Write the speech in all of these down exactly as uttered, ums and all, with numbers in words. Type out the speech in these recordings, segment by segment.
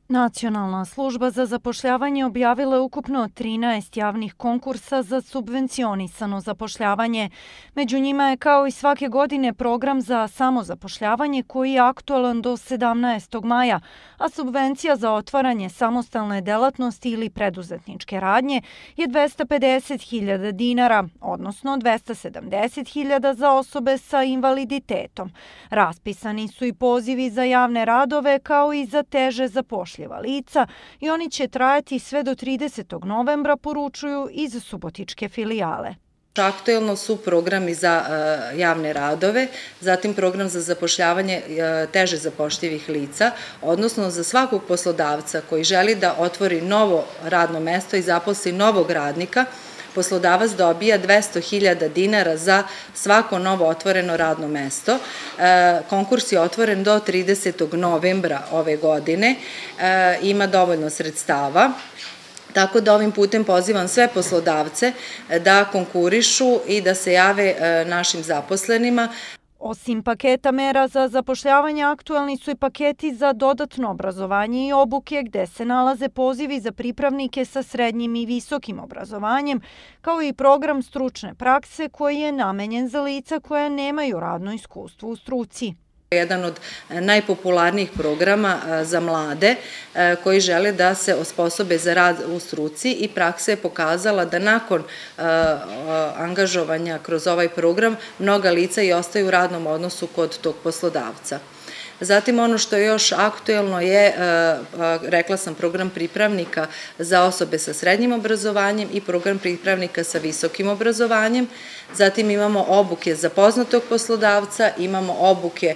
Nacionalna služba za zapošljavanje objavila je ukupno trinaest javnih konkursa za subvencionisano zapošljavanje. Među njima je kao i svake godine program za samozapošljavanje koji je aktualan do sedamnaestog maja, a subvencija za otvaranje samostalne delatnosti ili preduzetničke radnje je dvesta pedeset hiljada dinara, odnosno dvesta sedamdeset hiljada za osobe sa invaliditetom. Raspisani su i pozivi za javne radove kao i za teže zapošljavanje lica i oni će trajati sve do tridesetog novembra, poručuju iz subotičke filijale. Aktuelno su programi za javne radove, zatim program za zapošljavanje teže zapošljivih lica, odnosno za svakog poslodavca koji želi da otvori novo radno mesto i zaposli novog radnika, poslodavac dobija dvesta hiljada dinara za svako novo otvoreno radno mesto. Konkurs je otvoren do tridesetog novembra ove godine, ima dovoljno sredstava. Tako da ovim putem pozivam sve poslodavce da konkurišu i da se jave našim zaposlenima. Osim paketa mera za zapošljavanje, aktualni su i paketi za dodatno obrazovanje i obuke gde se nalaze pozivi za pripravnike sa srednjim i visokim obrazovanjem, kao i program stručne prakse koji je namenjen za lica koja nemaju radno iskustvo u struci. Jedan od najpopularnijih programa za mlade koji žele da se osposobe za rad u struci i praksa je pokazala da nakon angažovanja kroz ovaj program mnoga lica i ostaju u radnom odnosu kod tog poslodavca. Zatim ono što je još aktuelno je, rekla sam, program pripravnika za osobe sa srednjim obrazovanjem i program pripravnika sa visokim obrazovanjem. Zatim imamo obuke za poznatog poslodavca, imamo obuke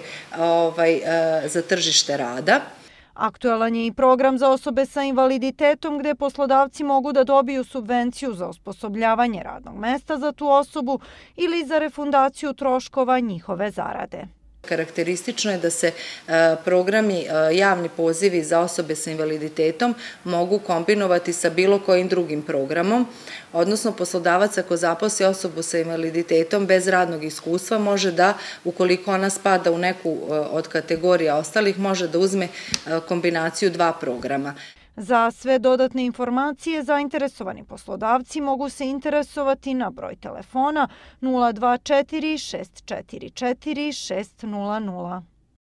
za tržište rada. Aktualan je i program za osobe sa invaliditetom gde poslodavci mogu da dobiju subvenciju za osposobljavanje radnog mesta za tu osobu ili za refundaciju troškova njihove zarade. Karakteristično je da se programi, javni pozivi za osobe sa invaliditetom mogu kombinovati sa bilo kojim drugim programom, odnosno poslodavac ako zaposli osobu sa invaliditetom bez radnog iskustva može da, ukoliko ona spada u neku od kategorija ostalih, može da uzme kombinaciju dva programa. Za sve dodatne informacije zainteresovani poslodavci mogu se interesovati na broj telefona nula dva četiri šest četiri četiri šest nula nula.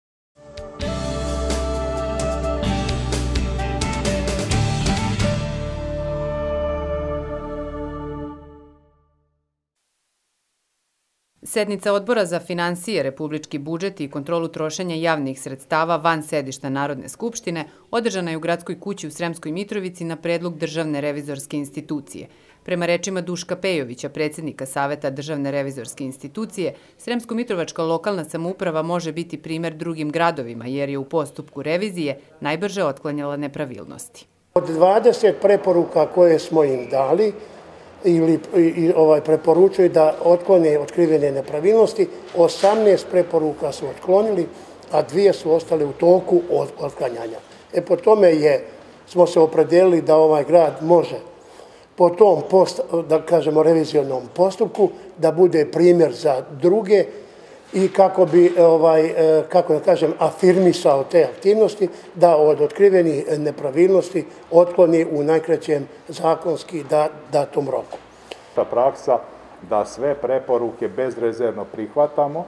Sednica Odbora za finansije, republički budžet i kontrolu trošenja javnih sredstava van sedišta Narodne skupštine održana je u Gradskoj kući u Sremskoj Mitrovici na predlog Državne revizorske institucije. Prema rečima Duška Pejovića, predsjednika Saveta Državne revizorske institucije, Sremsko-Mitrovačka lokalna samouprava može biti primer drugim gradovima jer je u postupku revizije najbrže otklanjala nepravilnosti. Od dvadeset preporuka koje smo im dali, ili preporučuju da otklone otkrivene nepravilnosti, osamnaest preporuka su otklonili, a dvije su ostale u toku otklanjanja. E po tome smo se opredelili da ovaj grad može po tom, da kažemo, revizionom postupku da bude primjer za druge i kako bi, kako da kažem, afirmisao te aktivnosti da od otkrivenih nepravilnosti otkloni u najkraćem zakonski datom roku. Ta praksa da sve preporuke bezrezervno prihvatamo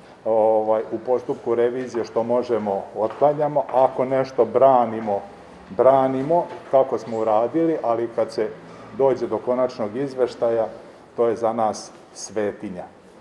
u postupku revizije, što možemo otklanjamo, ako nešto branimo, branimo kako smo uradili, ali kad se dođe do konačnog izveštaja, to je za nas svetinja.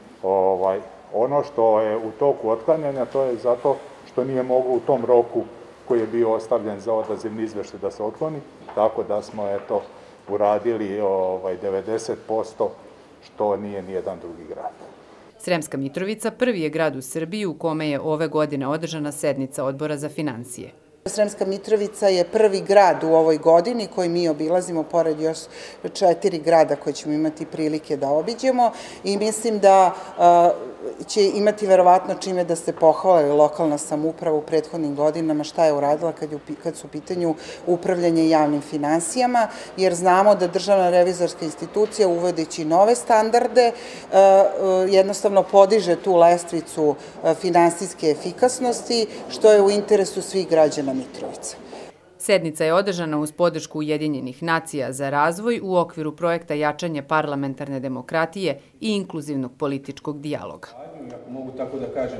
Ono što je u toku otklanjanja, to je zato što nije moglo u tom roku koji je bio ostavljen za odazivni izveštaj da se otkloni, tako da smo eto uradili devedeset posto što nije nijedan drugi grad. Sremska Mitrovica prvi je grad u Srbiji u kome je ove godine održana sednica Odbora za finansije. Sremska Mitrovica je prvi grad u ovoj godini koji mi obilazimo, pored još četiri grada koje ćemo imati prilike da obiđemo, i mislim da će imati verovatno čime da se pohvali lokalna samouprava u prethodnim godinama šta je uradila kad su u pitanju upravljanje javnim finansijama, jer znamo da Državna revizorska institucija, uvodeći nove standarde, jednostavno podiže tu lestvicu finansijske efikasnosti, što je u interesu svih građana Mitrovice. Sednica je održana uz podršku Ujedinjenih nacija za razvoj u okviru projekta jačanje parlamentarne demokratije i inkluzivnog političkog dijaloga. Mogu tako da kažem.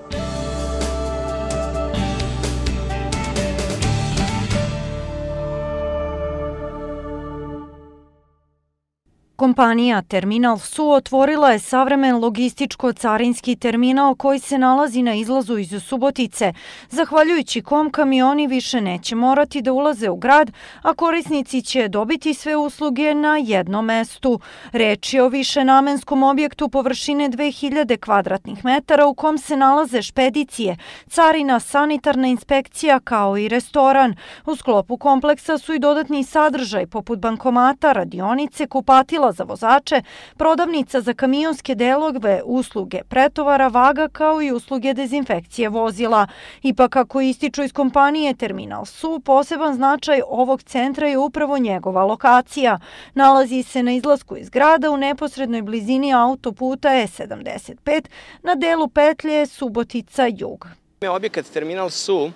Kompanija Terminal S U otvorila je savremen logističko-carinski terminal koji se nalazi na izlazu iz Subotice, zahvaljujući kom kamioni više neće morati da ulaze u grad, a korisnici će dobiti sve usluge na jednom mestu. Reč je o višenamenskom objektu površine dve hiljade kvadratnih metara u kom se nalaze špedicije, carina, sanitarna inspekcija kao i restoran. U sklopu kompleksa su i dodatni sadržaj poput bankomata, radionice, kupatila za vozače, prodavnica za kamionske delove, usluge pretovara, vaga kao i usluge dezinfekcije vozila. Ipak, kako ističu iz kompanije Terminal S U, poseban značaj ovog centra je upravo njegova lokacija. Nalazi se na izlasku iz grada u neposrednoj blizini autoputa E sedamdeset pet na delu petlje Subotica-Jug. Objekat Terminal S U,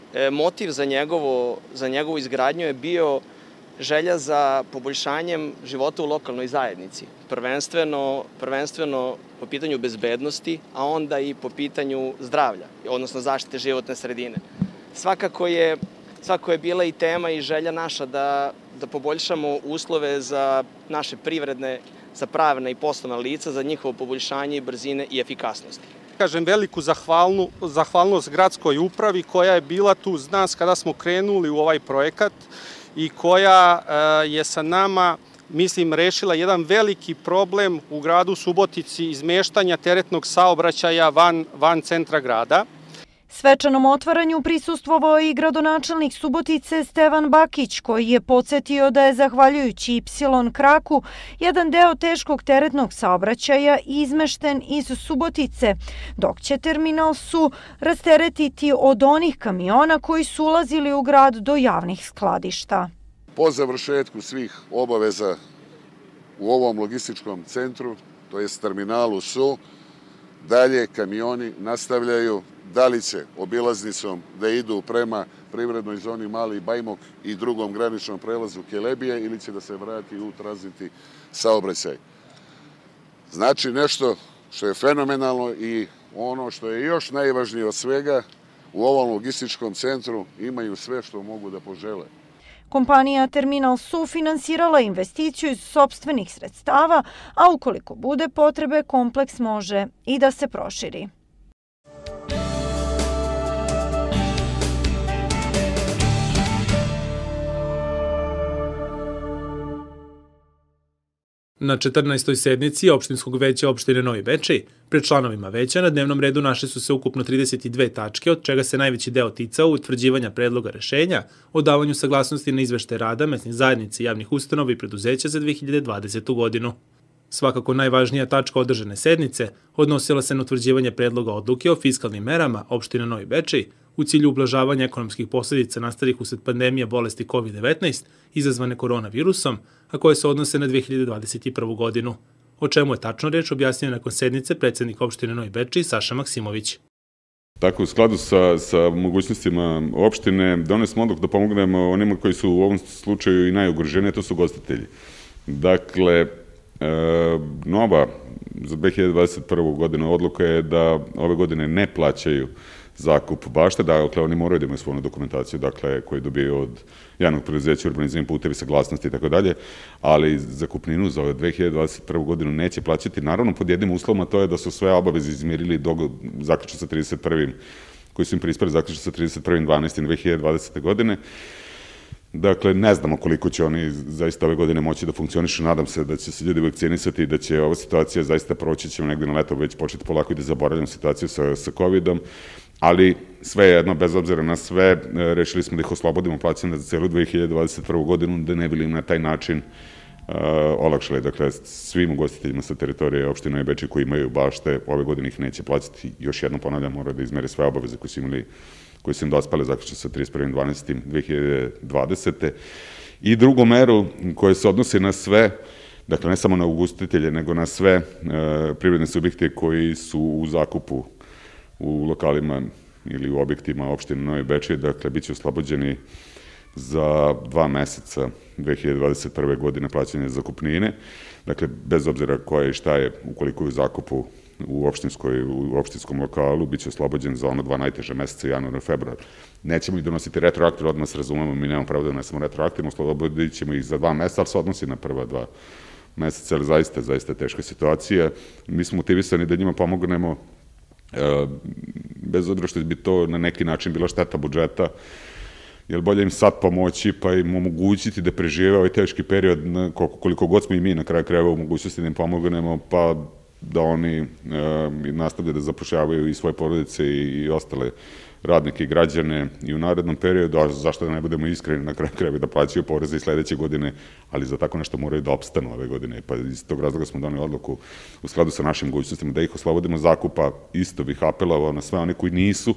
motiv za njegovo, za njegovu izgradnju je bio želja za poboljšanjem života u lokalnoj zajednici, prvenstveno, prvenstveno po pitanju bezbednosti, a onda i po pitanju zdravlja, odnosno zaštite životne sredine. Svakako je, svakako je bila i tema i želja naša da, da poboljšamo uslove za naše privredne, za pravna i poslovna lica, za njihovo poboljšanje i brzine i efikasnosti. Kažem veliku zahvalnu, zahvalnost gradskoj upravi koja je bila tu uz nas kada smo krenuli u ovaj projekat i koja je sa nama, mislim, rešila jedan veliki problem u gradu Subotici izmeštanja teretnog saobraćaja van, van centra grada. Svečanom otvaranju prisustvovao i gradonačelnik Subotice Stevan Bakić, koji je podsjetio da je zahvaljujući Y kraku jedan deo teškog teretnog saobraćaja izmešten iz Subotice, dok će Terminal S U rasteretiti od onih kamiona koji su ulazili u grad do javnih skladišta. Po završetku svih obaveza u ovom logističkom centru, to jest Terminalu S U, dalje kamioni nastavljaju da li će obilaznicom da idu prema privrednoj zoni Mali Bajmok i drugom graničnom prelazu Kelebije ili će da se vrati u tranzitni saobraćaj. Znači nešto što je fenomenalno i ono što je još najvažnije od svega, u ovom logističkom centru imaju sve što mogu da požele. Kompanija Terminal S U finansirala investiciju iz sopstvenih sredstava, a ukoliko bude potrebe, kompleks može i da se proširi. Na četrnaestoj sednici opštinskog veća opštine Novi Bečej, pred članovima veća na dnevnom redu našle su se ukupno trideset dve tačke, od čega se najveći deo ticao utvrđivanja predloga rešenja o davanju saglasnosti na izveštaj rada mesnih zajednica, javnih ustanova i preduzeća za dve hiljade dvadesetu godinu. Svakako najvažnija tačka održane sednice odnosila se na utvrđivanje predloga odluke o fiskalnim merama opštine Novi Bečej u cilju ublažavanja ekonomskih posledica nastalih usled pandemije bolesti kovid devetnaest izazvane koronavirusom, a koje se odnose na dve hiljade dvadeset prvu godinu. O čemu je tačno reč objasnio nakon sednice predsednik opštine Novi Bečej Saša Maksimović. Tako, u skladu sa, sa mogućnostima opštine, donesmo odluku da pomognemo onima koji su u ovom slučaju i najugroženiji, to su ugostitelji. Dakle, e, nova za dve hiljade dvadeset prvu godinu odluka je da ove godine ne plaćaju zakup bašte, dakle oni moraju da imaju svoju dokumentaciju, dakle koju dobiju od javnog preduzeća, urbanizam, putevi, saglasnosti i tako dalje, ali zakupninu za dve hiljade dvadeset prvu godinu neće plaćati, naravno pod jednim uslovom, a to je da su sve obaveze izmirili do zaključno sa trideset prvim koji su im prispeli zaključno sa trideset prvim decembrom dve hiljade dvadesete godine. Dakle, ne znamo koliko će oni zaista ove godine moći da funkcionišu, nadam se da će se ljudi vakcinisati i da će ova situacija zaista proći, ćemo negde na leto već početi polako i da zaboravljamo situaciju sa, sa covidom, ali sve jedno, bez obzira na sve, rešili smo da ih oslobodimo plaćanja za celu dve hiljade dvadeset prvu godinu, da ne bili na taj način uh, olakšali. Dakle, svim ugostiteljima sa teritorije opštine Novi Bečej koji imaju bašte, ove godine ih neće plaćati. Još jednom ponavljam, moraju da izmere sve obaveze koje su imali, koji su im dospale zaključno sa trideset prvim decembrom dve hiljade dvadesete. I drugu meru koja se odnosi na sve, dakle ne samo na ugostitelje, nego na sve uh, privredne subjekte koji su u zakupu u lokalima ili u objektima opštine Novi Bečej, dakle, bit će oslobođeni za dva meseca dve hiljade dvadeset prve. godine plaćanja zakupnine. Dakle, bez obzira koja je i šta je, ukoliko je u zakupu u, opštinskoj, u opštinskom lokalu, bit će oslobođen za ono dva najteže meseca, januar i februar. Nećemo ih donositi retroaktivno, odmah se razumemo, mi nemamo pravo da donesemo retroaktivno, oslobodit ćemo ih za dva meseca, ali se odnosi na prva dva meseca, ali zaista, zaista teška situacija. Mi smo motivisani da njima pomognemo, bez obzira što bi to na neki način bila šteta budžeta, jer bolje im sad pomoći pa im omogućiti da prežive ovaj teški period, koliko god smo i mi na kraju krajeva u mogućnosti da im pomognemo, pa da oni nastavljaju da zapošljavaju i svoje porodice i ostale radnike i građane i u narednom periodu, a zašto da ne budemo iskreni, na kraju krajeva da plaćaju poreze i sledeće godine, ali za tako nešto moraju da opstanu ove godine. Pa iz tog razloga smo doneli odluku u skladu sa našim mogućnostima da ih oslobodimo zakupa. Isto bih apelovao na sve one koji nisu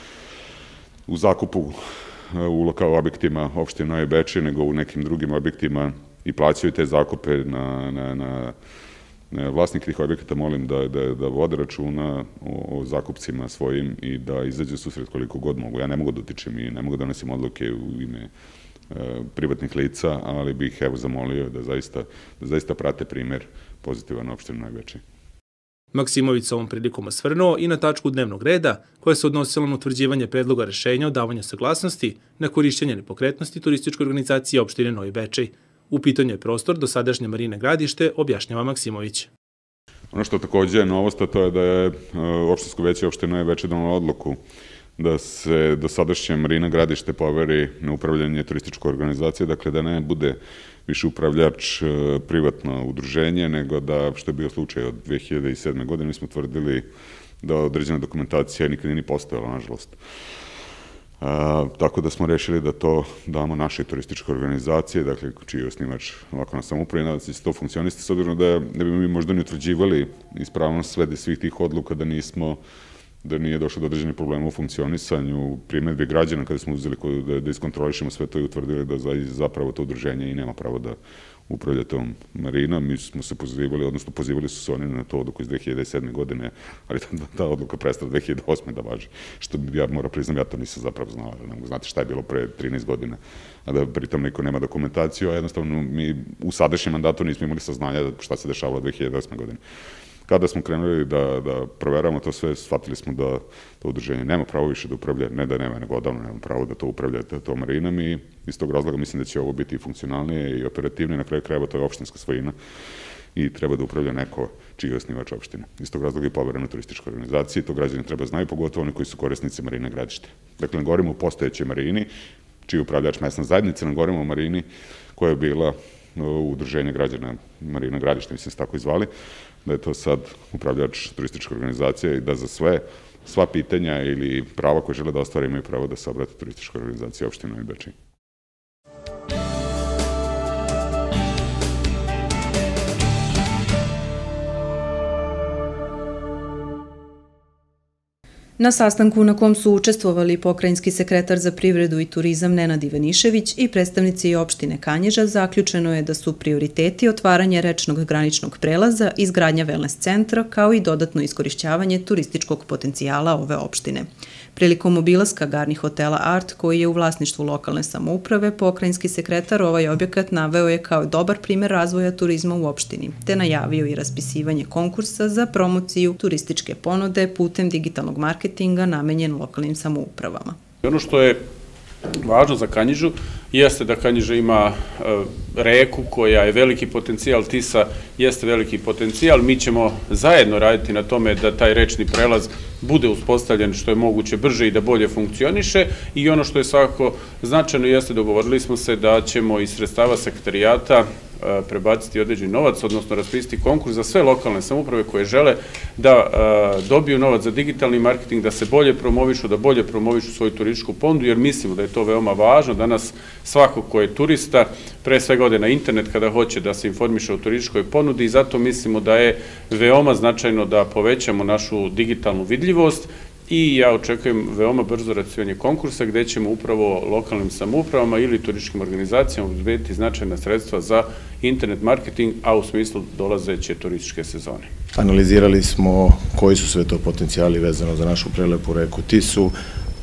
u zakupu u lokal objektima opštine Novi Bečej, nego u nekim drugim objektima i plaćaju te zakupe na, na, na vlasnike tih objekata, molim da, da, da vode računa o, o zakupcima svojim i da izađu susret koliko god mogu. Ja ne mogu da utičem i ne mogu da donosim odluke u ime e, privatnih lica, ali bih evo zamolio da zaista, da zaista prate primer pozitivan opštine Novi Bečej. Maksimović se ovom prilikom osvrnuo i na tačku dnevnog reda koja se odnosila na utvrđivanje predloga rešenja o davanju saglasnosti na korišćenje nepokretnosti turističke organizacije opštine Novi Bečej. U pitanju je prostor dosadašnje Marine Gradište, objašnjava Maksimović. Ono što takođe je novost, to je da je opštinsko veće opštine Novi Bečej donelo odluku da se dosadašnje Marina Gradište poveri na upravljanje turističkoj organizacije, dakle da ne bude više upravljač privatno udruženje, nego da, što je bio slučaj od dve hiljade sedme. godine, mi smo tvrdili da određena dokumentacija nikad nije ni postojala, nažalost. A, tako da smo rešili da to damo našoj turističkoj organizaciji, dakle čiji je osnivač lokalna samouprava, nadam se da će to funkcionisati, s obzirom da ne bi mi možda ni utvrđivali ispravnost sve svih tih odluka da nismo da nije došlo do određenih problema u funkcionisanju, primedbe građana kada smo uzeli da, da iskontrolišemo sve to i utvrdili da zapravo to udruženje i nema pravo da upravlja tom marinom. Mi smo se pozivali, odnosno pozivali su se oni na to odluku iz dve hiljade sedme. godine, ali ta, ta odluka prestala dve hiljade osme. da važi. Što ja moram priznam, ja to nisam zapravo znao. Ne mogu znati šta je bilo pre trinaest godina, a da pritom niko nema dokumentaciju, a jednostavno mi u sadašnjem mandatu nismo imali saznanja šta se dešavalo dve hiljade osme. godine. Kada smo krenuli da, da proveramo to sve, shvatili smo da to udruženje nema pravo više da upravlja, ne da nema, nego odavno nema pravo da to upravlja to marinom i iz tog razloga mislim da će ovo biti funkcionalnije i operativnije, na kraju krajeva to je opštinska svojina i treba da upravlja neko čiji je osnivač opštine. Iz tog razloga je poverena turističkoj organizaciji, to građani treba znaju, pogotovo oni koji su korisnici Marine Gradište. Dakle, ne govorimo o postojećoj marini, čiji je upravljač mesna zajednica, ne govorimo o marini koja je bila udruženje građana Marina Gradište, mislim se tako i zvali, da je to sad upravljač turističke organizacije i da za sve, sva pitanja ili prava koje žele da ostvare imaju pravo da se obrate turističkoj organizaciji opštine Novi Bečej. Na sastanku na kom su učestvovali pokrajinski sekretar za privredu i turizam Nenad Ivanišević i predstavnici opštine Kanjiža, zaključeno je da su prioriteti otvaranje rečnog graničnog prelaza, izgradnja wellness centra kao i dodatno iskorišćavanje turističkog potencijala ove opštine. Prilikom obilaska Garni hotela Art, koji je u vlasništvu lokalne samouprave, pokrajinski sekretar ovaj objekat naveo je kao dobar primer razvoja turizma u opštini, te najavio i raspisivanje konkursa za promociju turističke ponude putem digitalnog marketinga namenjen lokalnim samoupravama. Ono što je važno za Kanjižu jeste da Kanjiža ima reku koja je veliki potencijal, Tisa jeste veliki potencijal. Mi ćemo zajedno raditi na tome da taj rečni prelaz bude uspostavljen što je moguće brže i da bolje funkcioniše i ono što je svakako značajno jeste dogovorili smo se da ćemo iz sredstava sekretarijata prebaciti određeni novac, odnosno raspisati konkurs za sve lokalne samouprave koje žele da dobiju novac za digitalni marketing, da se bolje promovišu, da bolje promovišu svoju turističku ponudu, jer mislimo da je to veoma važno. Danas svako ko je turista, pre svega ode na internet kada hoće da se informiše o turističkoj ponudi i zato mislimo da je veoma značajno da povećamo našu digitalnu vidljivost i ja očekujem veoma brzo raspisivanje konkursa gde ćemo upravo lokalnim samoupravama ili turističkim organizacijama obezbediti značajna sredstva za internet marketing, a u smislu dolazeće turističke sezone. Analizirali smo koji su sve to potencijali vezano za našu prelepu reku Tisu,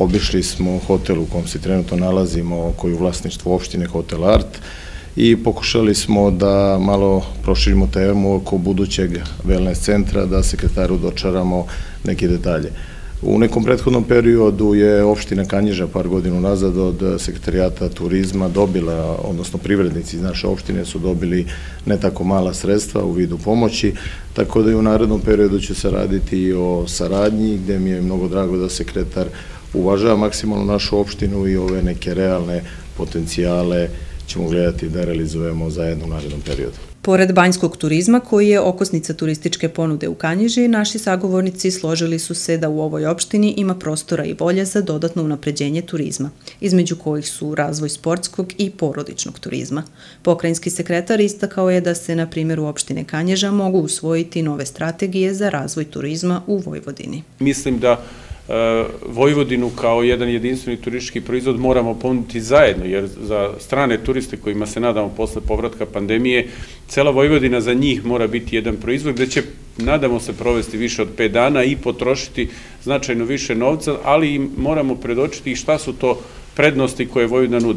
Obišli smo hotel u kom se trenutno nalazimo, koji je u vlasništvu opštine, Hotel Art, i pokušali smo da malo proširimo temu oko budućeg wellness centra, da sekretaru dočaramo neke detalje. U nekom prethodnom periodu je opština Kanjiža par godina nazad od sekretarijata turizma dobila, odnosno privrednici iz naše opštine su dobili ne tako mala sredstva u vidu pomoći, tako da i u narednom periodu će se raditi i o saradnji, gde mi je mnogo drago da sekretar uvažava maksimalno našu opštinu i ove neke realne potencijale ćemo gledati da realizujemo zajedno u narednom periodu. Pored banjskog turizma, koji je okosnica turističke ponude u Kanjiži, naši sagovornici složili su se da u ovoj opštini ima prostora i volje za dodatno unapređenje turizma, između kojih su razvoj sportskog i porodičnog turizma. Pokrajinski sekretar istakao je da se na primjeru opštine Kanjiža mogu usvojiti nove strategije za razvoj turizma u Vojvodini. Mislim da Vojvodinu kao jedan jedinstveni turistički proizvod moramo ponuditi zajedno, jer za strane turiste kojima se nadamo posle povratka pandemije, cela Vojvodina za njih mora biti jedan proizvod gde će, nadamo se, provesti više od pet dana i potrošiti značajno više novca, ali i moramo predočiti šta su to prednosti koje Vojvodina nudi.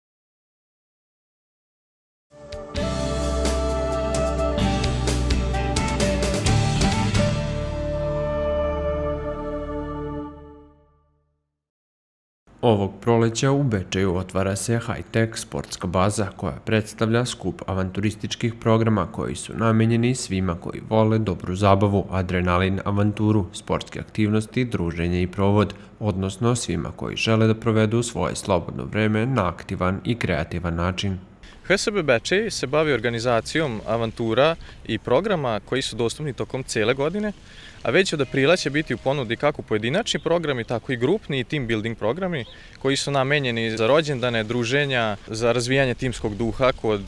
Ovog proleća u Bečeju otvara se high-tech sportska baza koja predstavlja skup avanturističkih programa koji su namenjeni svima koji vole dobru zabavu, adrenalin, avanturu, sportske aktivnosti, druženje i provod, odnosno svima koji žele da provedu svoje slobodno vreme na aktivan i kreativan način. H S B Bečej se bavi organizacijom avantura i programa koji su dostupni tokom cele godine, a već od aprila će biti u ponudi kako pojedinačni programi, tako i grupni i team building programi koji su namenjeni za rođendane, druženja, za razvijanje timskog duha kod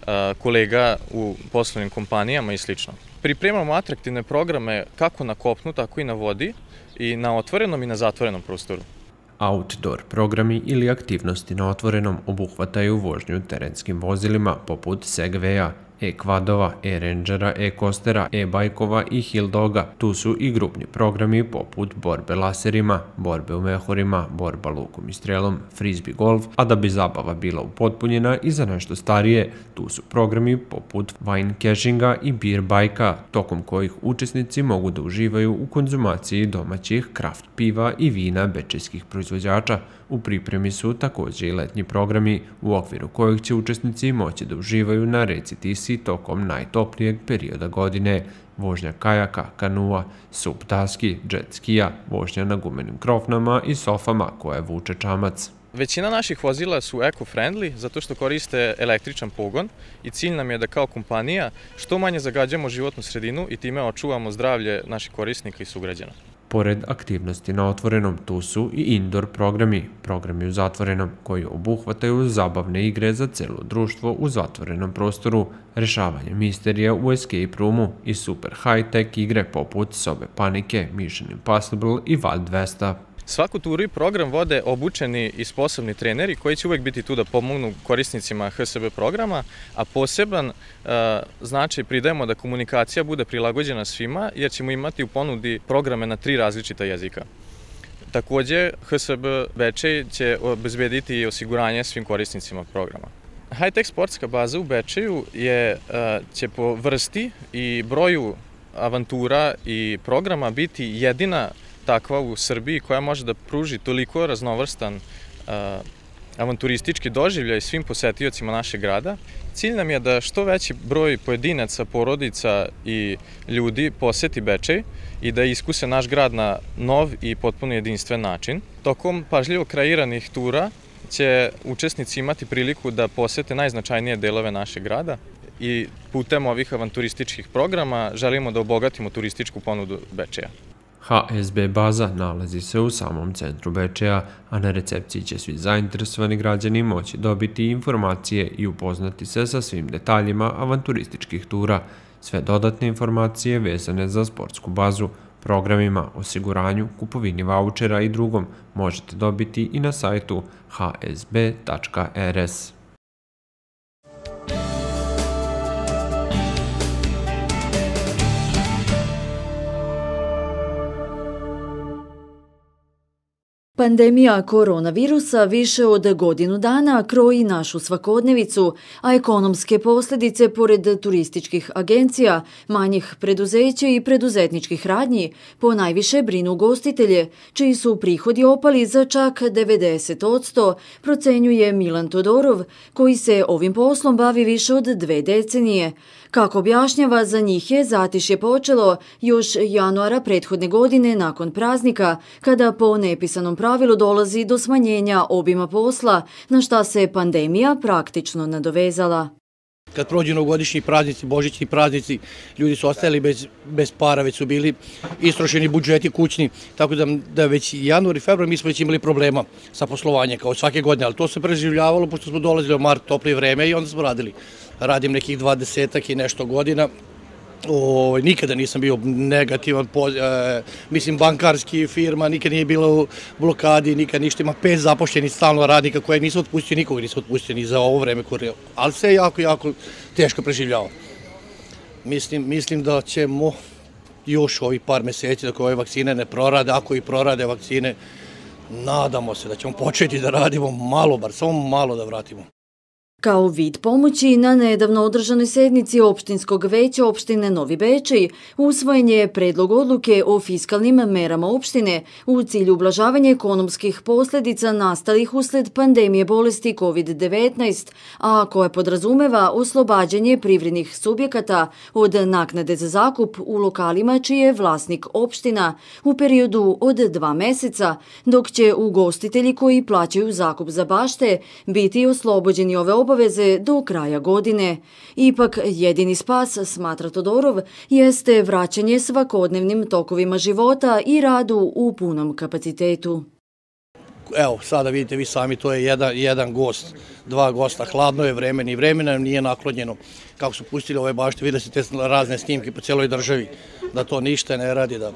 kolega u poslovnim kompanijama i sl. Pripremamo atraktivne programe kako na kopnu, tako i na vodi, i na otvorenom i na zatvorenom prostoru. Outdoor programi ili aktivnosti na otvorenom obuhvataju vožnju terenskim vozilima poput Segveja, e-kvadova, e-rangera, e-kostera, e-bajkova i hill-doga. Tu su i grupni programi poput borbe laserima, borbe u mehurima, borba lukom i strelom, frisbee golf, a da bi zabava bila upotpunjena i za nešto starije, tu su programi poput wine cashinga i beer bajka, tokom kojih učesnici mogu da uživaju u konzumaciji domaćih kraft piva i vina bečejskih proizvođača. U pripremi su takođe i letnji programi u okviru kojih će učesnici moći da uživaju na reci Tisi tokom najtoplijeg perioda godine, vožnja kajaka, kanua, sup daski, jet skija, vožnja na gumenim krofnama i sofama koje vuče čamac. Većina naših vozila su eco-friendly zato što koriste električan pogon i cilj nam je da kao kompanija što manje zagađamo životnu sredinu i time očuvamo zdravlje naših korisnika i sugrađana. Pored aktivnosti na otvorenom, tu su i indoor programi, programi u zatvorenom, koji obuhvataju zabavne igre za celo društvo u zatvorenom prostoru, rešavanje misterija u escape roomu i super high-tech igre poput Sobe panike, Mission Impossible i Val dvesta. Svaku turu i program vode obučeni i sposobni treneri koji će uvek biti tu da pomognu korisnicima H S B programa, a poseban značaj pridajemo da komunikacija bude prilagođena svima, jer ćemo imati u ponudi programe na tri različita jezika. Takođe, H S B Bečej će obezbediti i osiguranje svim korisnicima programa. High-tech sportska baza u Bečeju je, će po vrsti i broju avantura i programa biti jedina takva u Srbiji koja može da pruži toliko raznovrstan avanturistički doživljaj svim posetiocima našeg grada. Cilj nam je da što veći broj pojedinaca, porodica i ljudi poseti Bečej i da iskuse naš grad na nov i potpuno jedinstven način. Tokom pažljivo kreiranih tura će učesnici imati priliku da posete najznačajnije delove našeg grada i putem ovih avanturističkih programa želimo da obogatimo turističku ponudu Bečeja. H S B baza nalazi se u samom centru Bečeja, a na recepciji će svi zainteresovani građani moći dobiti informacije i upoznati se sa svim detaljima avanturističkih tura. Sve dodatne informacije vezane za sportsku bazu, programima, osiguranju, kupovini vaučera i drugom možete dobiti i na sajtu h s b tačka r s. Pandemija koronavirusa više od godinu dana kroji našu svakodnevicu, a ekonomske posljedice, pored turističkih agencija, manjih preduzeća i preduzetničkih radnji, po najviše brinu ugostitelje, čiji su prihodi opali za čak devedeset odsto, procenjuje Milan Todorov, koji se ovim poslom bavi više od dve decenije. Kako objašnjava, za njih je zatišje počelo još januara prethodne godine nakon praznika, kada po nepisanom pravilu dolazi do smanjenja obima posla, na šta se pandemija praktično nadovezala. Kad prođu novogodišnji praznici, božićni praznici, ljudi su ostajali bez, bez para, već su bili istrošeni budžeti kućni, tako da, da već januar i februar mi smo već imali problema sa poslovanjem kao svake godine, ali to se preživljavalo pošto smo dolazili u mart, toplije vreme i onda smo radili. Radim nekih dvadesetak i nešto godina. O, nikada nisam bio negativan, po, e, mislim bankarski firma, nikad nije bila u blokadi, nikad ništa, ima pet zapošljenih stalno radnika kojeg nisam otpustio, nikog nisam otpustio ni za ovo vreme, ali se jako, jako teško preživljava. Mislim, mislim da ćemo još ovih par meseci dok ove vakcine ne prorade, ako i prorade vakcine, nadamo se da ćemo početi da radimo malo, bar samo malo da vratimo. Kao vid pomoći, na nedavno održanoj sednici opštinskog veća opštine Novi Bečej usvojen je predlog odluke o fiskalnim merama opštine u cilju ublažavanja ekonomskih posljedica nastalih usled pandemije bolesti kovid devetnaest, a koje podrazumeva oslobađanje privrednih subjekata od naknade za zakup u lokalima čiji je vlasnik opština u periodu od dva meseca, dok će ugostitelji koji plaćaju zakup za bašte biti oslobođeni ove obaveze obaveze do kraja godine. Ipak jedini spas, smatra Todorov, jeste vraćanje svakodnevnim tokovima života i radu u punom kapacitetu. Evo, sada vidite vi sami, to je jedan, jedan gost, dva gosta, hladno je vreme, ni vremena nam nije naklonjeno. Kako su pustili ove bašte, vide se te razne snimke po cijeloj državi, da to ništa ne radi, da...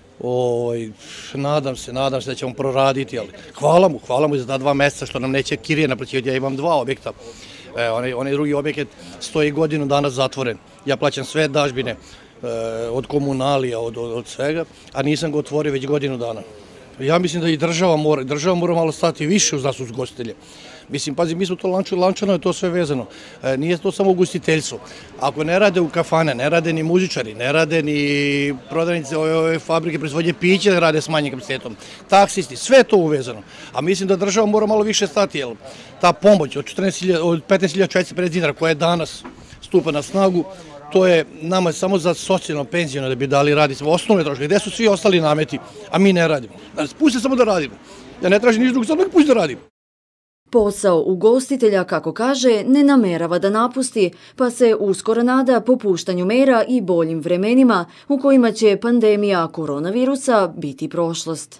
O, nadam se, nadam se da ćemo proraditi, ali hvala mu, hvala mu za ta dva meseca što nam neće kirije naplaćivati. Ja imam dva objekta, e, onaj, onaj drugi objekat stoji godinu dana zatvoren. Ja plaćam sve dažbine e, od komunalija, od, od, od svega, a nisam ga otvorio već godinu dana. Ja mislim da i država mora, država mora malo stati više uz nas ugostitelje. Mislim, pazi, mi smo to lančano, lančano je to sve vezano. E, nije to samo ugostiteljstvo. Ako ne rade u kafane, ne rade ni muzičari, ne rade ni prodavnice ove, ove fabrike proizvodnje pića, rade s manjim kapacitetom, taksisti, sve je to uvezano. A mislim da država mora malo više stati, jer ta pomoć od, od petnaest hiljada četiristo pedeset dinara koja je danas stupa na snagu, to je nama samo za socijalno penzijno da bi dali radi osnovne troške. Gde su svi ostali nameti, a mi ne radimo. Znači, pusti samo da radimo. Ja ne tražim ništa drugo, samo pusti da radimo. Posao ugostitelja, kako kaže, ne namerava da napusti, pa se uskoro nada popuštanju mera i boljim vremenima u kojima će pandemija koronavirusa biti prošlost.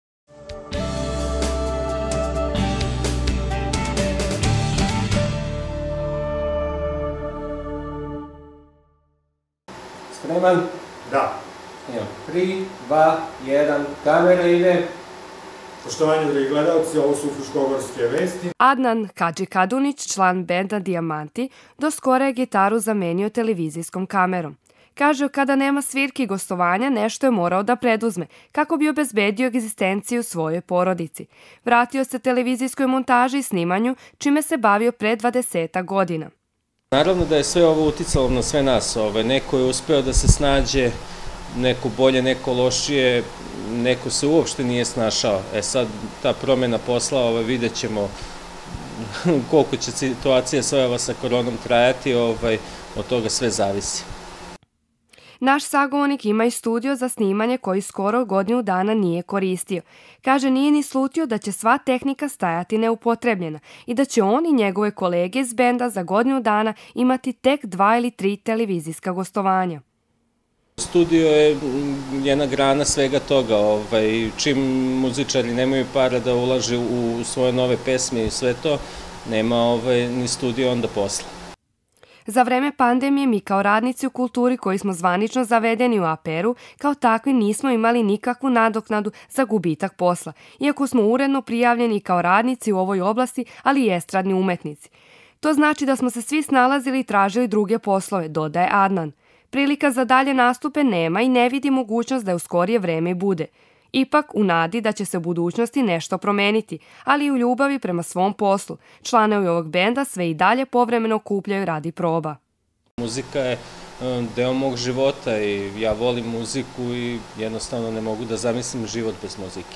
Spreman? Da. tri, dva, jedan, kamera ide. Poštovanje, dragi gledalci, ovo su Fruškogorske vesti. Adnan Kadži-Kadunić, član benda Dijamanti, do skora je gitaru zamenio televizijskom kamerom. Kaže, kada nema svirki i gostovanja, nešto je morao da preduzme, kako bi obezbedio egzistenciju svojoj porodici. Vratio se televizijskoj montaži i snimanju, čime se bavio pre dvadesetak godina. Naravno da je sve ovo uticalo na sve nas. Neko je uspeo da se snađe, neko bolje, neko lošije, neko se uopšte nije snašao. E sad, ta promjena posla, vidjet ćemo koliko će situacija sve ova sa koronom trajati, od toga sve zavisi. Naš sagovornik ima i studio za snimanje koji skoro godinu dana nije koristio. Kaže, nije ni slutio da će sva tehnika stajati neupotrebljena i da će on i njegove kolege iz benda za godinu dana imati tek dva ili tri televizijska gostovanja. Studio je jedna grana svega toga. Čim muzičari nemaju para da ulaže u svoje nove pesme i sve to, nema ni studio onda posla. Za vreme pandemije mi kao radnici u kulturi koji smo zvanično zavedeni u A P R-u, kao takvi nismo imali nikakvu nadoknadu za gubitak posla, iako smo uredno prijavljeni kao radnici u ovoj oblasti, ali i estradni umetnici. To znači da smo se svi snalazili i tražili druge poslove, dodaje Adnan. Prilika za dalje nastupe nema i ne vidi mogućnost da je u skorije vreme bude. Ipak u nadi da će se u budućnosti nešto promeniti, ali i u ljubavi prema svom poslu. Članovi ovog benda sve i dalje povremeno kupljaju radi proba. Muzika je deo mog života i ja volim muziku i jednostavno ne mogu da zamislim život bez muzike.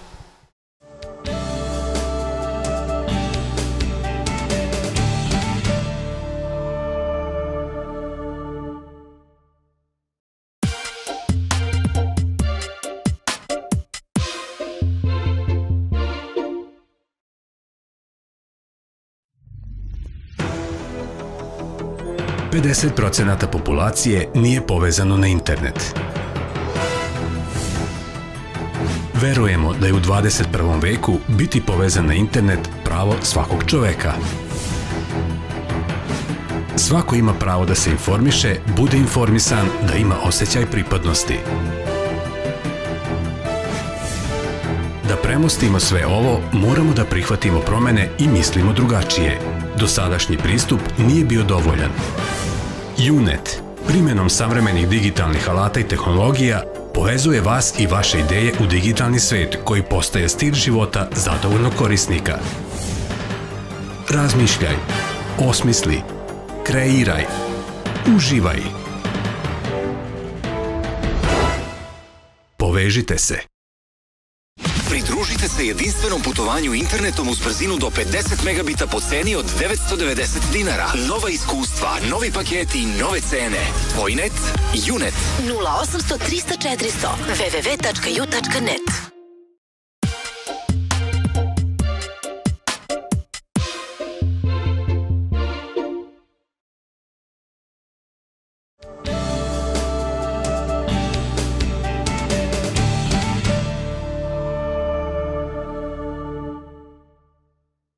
pedeset procenata populacije nije povezano na internet. Verujemo da je u dvadeset prvom veku biti povezan na internet pravo svakog čoveka. Svako ima pravo da se informiše, bude informisan, da ima osjećaj pripadnosti. Da premostimo sve ovo, moramo da prihvatimo promene i mislimo drugačije. Dosadašnji pristup nije bio dovoljan. Unet, primjenom savremenih digitalnih alata i tehnologija, povezuje vas i vaše ideje u digitalni svet koji postaje stil života zadovoljnog korisnika. Razmišljaj, osmisli, kreiraj, uživaj. Povežite se. Pridružite se jedinstvenom putovanju internetom uz brzinu do pedeset megabita po ceni od devetsto devedeset dinara. Nova iskustva, novi paketi, nove cene. Tvoj net, Unet. nula osam sto trista četiristo w w w tačka u tačka net.